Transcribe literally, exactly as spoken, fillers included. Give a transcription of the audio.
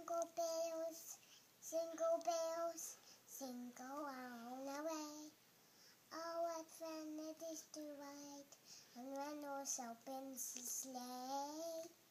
Jingle bells, jingle bells, jingle all the way. Oh, what fun it is to ride on one horse open sleigh.